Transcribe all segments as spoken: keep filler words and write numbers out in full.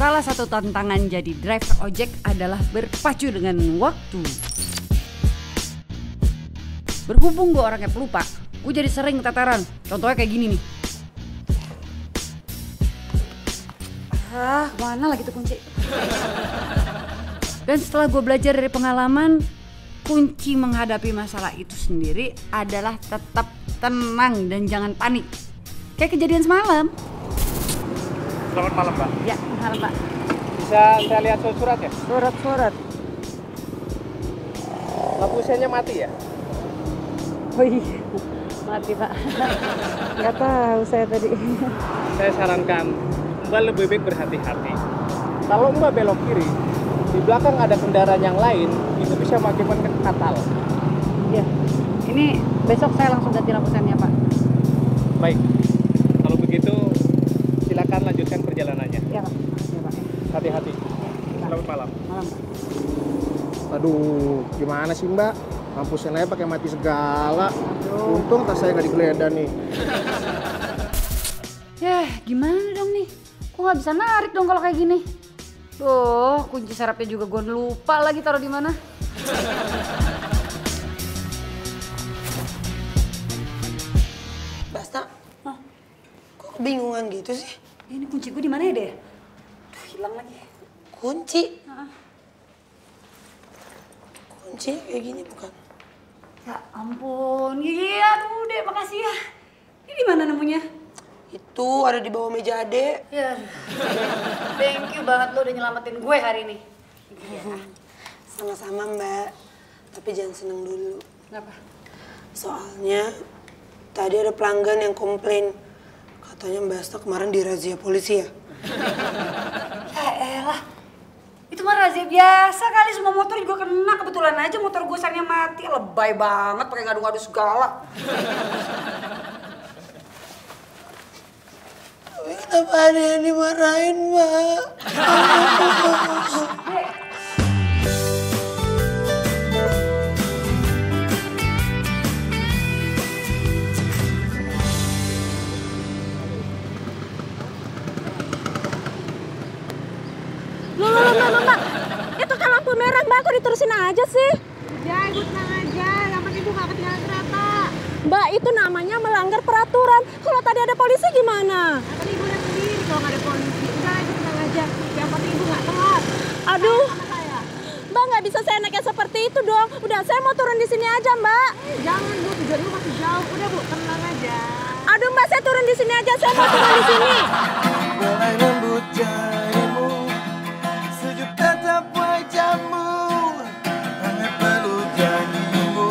Salah satu tantangan jadi driver ojek adalah berpacu dengan waktu. Berhubung gue orangnya pelupa, gue jadi sering keteteran. Contohnya kayak gini nih. Ah, mana lagi tuh kunci? Dan setelah gue belajar dari pengalaman, kunci menghadapi masalah itu sendiri adalah tetap tenang dan jangan panik. Kayak kejadian semalam. Selamat malam, Pak. Ya, malam, Pak. Bisa saya lihat surat ya? Surat-surat. Lampu sennya mati ya? Oh iya, mati, Pak. Nggak tahu saya tadi. Saya sarankan Mbak lebih baik berhati-hati. Kalau Mbak belok kiri, di belakang ada kendaraan yang lain, itu bisa mengakibatkan fatal. Iya. Ini besok saya langsung ganti lampu sennya, Pak. Baik. Kalau begitu, silakan lanjutkan perjalanannya. Iya, Pak. Iya, Pak. Hati-hati. Ya, Selamat malam. Malam, Pak. Aduh, gimana sih Mbak? Lampu sen aja pakai mati segala. Aduh. Untung tas saya nggak digeledah nih. Ya, gimana dong nih? Kok nggak bisa narik dong kalau kayak gini? Duh, kunci serepnya juga gue lupa lagi taruh di mana. Basta, Hah? kok kebingungan gitu sih? Ini kunci gue di mana ya, deh? Duh, hilang lagi. Kunci? Heeh. Kunci kayak gini bukan? Ya ampun, iya aduh deh, makasih ya. Ini di mana nemunya? Itu ada di bawah meja Ade. Ya, thank you banget lo udah nyelamatin gue hari ini. Iya. Sama-sama Mbak, tapi jangan seneng dulu. Kenapa? Soalnya tadi ada pelanggan yang komplain. Katanya Mbak Asta kemarin dirazia polisi ya? Ya elah, itu mah razia biasa kali, semua motor juga kena. Kebetulan aja motor gue sarnya mati, lebay banget pakai ngadu-ngadu segala. Tapi kenapa ada yang dimarahin Mbak? Dek. Loh, loh, loh, loh, Mbak. Itu kan lampu merah, Mbak. Kok diterusin aja sih? Ya, ibu tenang aja. Yang penting ibu nggak ketinggalan kereta. Mbak, itu namanya melanggar peraturan. Kalau tadi ada polisi gimana? Nah, tadi ibu lihat sendiri kalau nggak ada polisi. Udah, ibu tenang aja. Yang penting ibu nggak telat. Aduh, Sama saya. Mbak nggak bisa saya naiknya seperti itu dong. Udah, saya mau turun di sini aja, Mbak. Eh, jangan bu, tujuan ibu masih jauh. Udah bu, tenang aja. Aduh, Mbak, saya turun di sini aja. Saya mau turun di sini. Mulai lembut jarimu, sejuk tatap wajahmu, hangat peluk janjimu.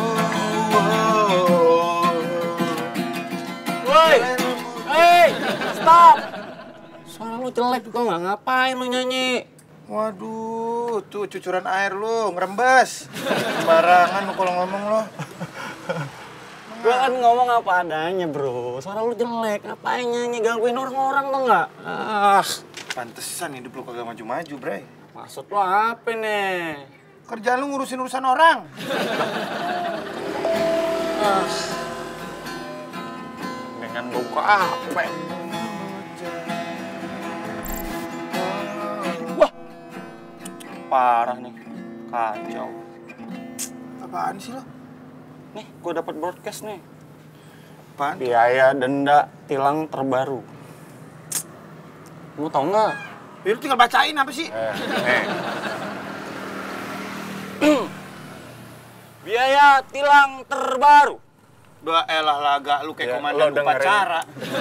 Woi, hey, stop! Suara lu jelek kok nggak, ngapain lu nyanyi? Waduh, tuh cucuran air lu, ngerembes. Sembarangan lu kalau ngomong lu. Gue kan ngomong apa adanya bro, suara lu jelek, ngapain nyanyi, gangguin orang-orang tuh nggak? Ah, Pantesan hidup lu kagak maju-maju, Bray. maksud lu apa nih? Kerjaan lu ngurusin urusan orang. Ah, dengan buka apa? Wah, parah nih, kacau. Apaan sih lo? Nih, gue dapat broadcast nih. Apaan? Biaya denda tilang terbaru. Lu tau nggak? Ya, lu tinggal bacain apa sih? Eh, eh. Biaya tilang terbaru. Doa elah laga lu kayak Ya, komandan lo dengerin. upacara.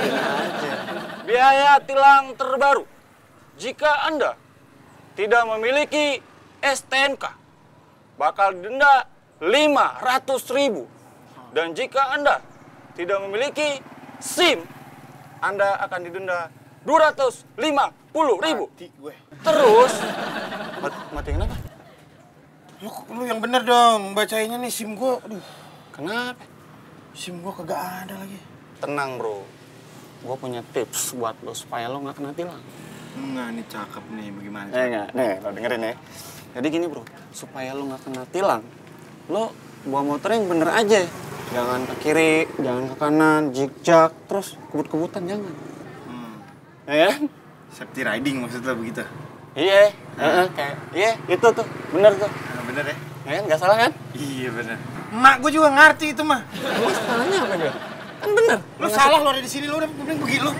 Biaya tilang terbaru. Jika Anda tidak memiliki S T N K, bakal denda lima ratus ribu. Dan jika Anda tidak memiliki SIM, Anda akan didenda dua ratus lima puluh ribu. Mati gue. Terus, mat mati kenapa? Lu, lu yang bener dong, bacainnya nih SIM gue. Aduh, Kenapa? SIM gue kagak ada lagi. Tenang bro, gue punya tips buat lo supaya lo nggak kena tilang. Enggak, nih cakep nih, bagaimana? Eh nggak, nih lo dengerin ya. Jadi gini bro, supaya lo nggak kena tilang, lo bawa motor yang bener aja. Jangan ke kiri, jangan ke kanan, zigzag, terus kebut-kebutan jangan. Hmm. Ya kan? Safety riding maksud lo begitu? Iya, heeh, kayak iya itu tuh, bener tuh. Nah, bener ya? Ya kan, nggak salah kan? Iya bener. Emak gue juga ngerti itu mah. Lu salahnya apa dia? Kan bener. Lu salah lu ada di sini lu udah mending pergi lu.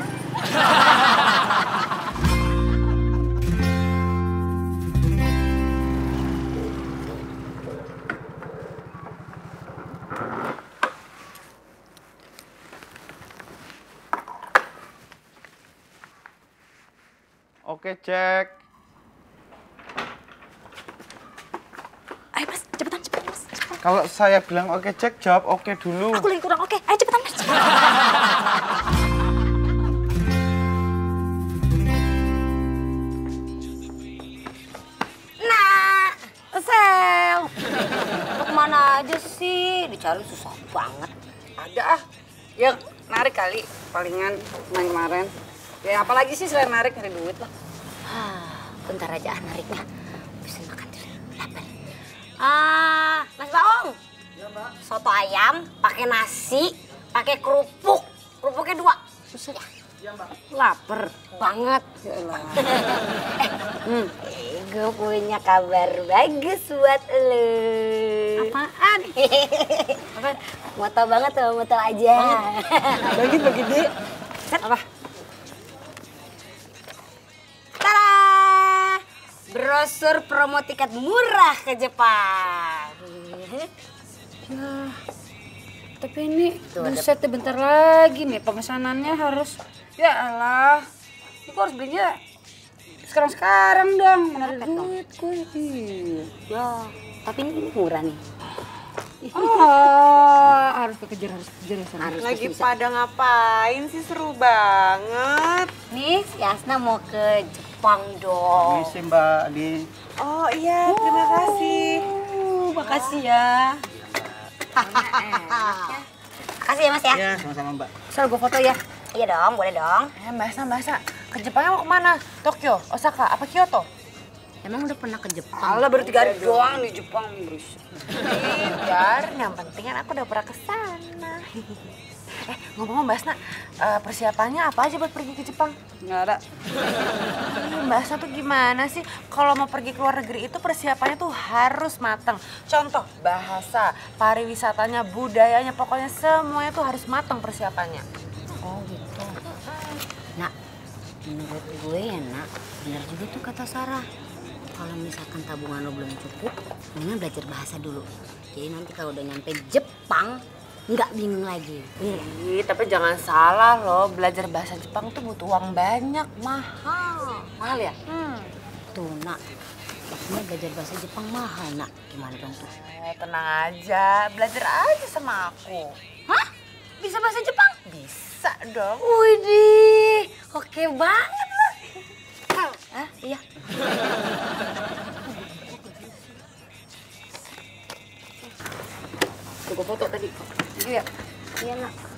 Oke, cek. Ayo mas, cepetan, cepetan mas. Cepetan. Kalau saya bilang oke cek, jawab oke dulu. Aku lagi kurang oke. Ayo cepetan mas. Cepetan. Nah, Sel. Mau kemana aja sih? Dicari susah banget. Ada ah. Ya narik kali, palingan main kemarin. Ya apalagi sih selain narik, nyari duit lah. Ah, bentar aja ah nariknya. Bisa makan dulu, lapar. Ah, Mas Baong. Ya, Mbak. Soto ayam, pakai nasi, pakai kerupuk. Kerupuknya dua. Buset ya. Iya, Mbak. Lapar banget. Ya Allah. Hmm. Gue punya kabar bagus buat lo. Apaan? Apaan? Mau tau banget tuh, mau tau aja. Bagi bagi deh. Apa? Tada! Brosur promo tiket murah ke Jepang. Nah, tapi ini buset deh, bentar lagi nih pemesanannya harus. Ya Allah, ini gue harus belinya sekarang-sekarang dong. Mana ada duit gue. Iya. Ya, tapi ini murah nih. Oh, harus kekejar, harus kekejar ya sana. Harus Lagi bisa. pada ngapain sih, seru banget. Nih, si Asna mau ke Jepang dong. Misi Mbak di. Oh iya, terima kasih. Uh, makasih ya. Makasih ya Mas ya. Ya, sama-sama Mbak. Sel gue foto ya. Iya dong, boleh dong. Eh, Mbak Asna, Mbak Asna, ke Jepangnya mau kemana? Tokyo, Osaka, apa Kyoto? Emang udah pernah ke Jepang? Allah baru tiga hari doang di Jepang, Bros. Biar, yang penting kan aku udah pernah ke sana. Eh, ngomong-ngomong Mbak Asna, eh, persiapannya apa aja buat pergi ke Jepang? Nggak ada. Ih, Mbak Asna tuh gimana sih? Kalau mau pergi ke luar negeri itu persiapannya tuh harus matang. Contoh, bahasa, pariwisatanya, budayanya, pokoknya semuanya tuh harus matang persiapannya. Oh gitu. Nak, menurut gue ya nak, benar juga tuh kata Sarah. Kalau misalkan tabungan lo belum cukup, mendingan belajar bahasa dulu. Jadi nanti kalau udah nyampe Jepang, nggak bingung lagi. Iya. Ih, tapi jangan salah loh, belajar bahasa Jepang tuh butuh uang banyak, mahal. Mahal ya? Hmm. Tuh nak, maksudnya belajar bahasa Jepang mahal nak. Gimana dong tuh? Eh, tenang aja, belajar aja sama aku. Hah? Bisa bahasa Jepang? Bisa dong. Widih, oke banget lah. Ah, iya. Tuh gue foto tadi. Iya. Iya nak.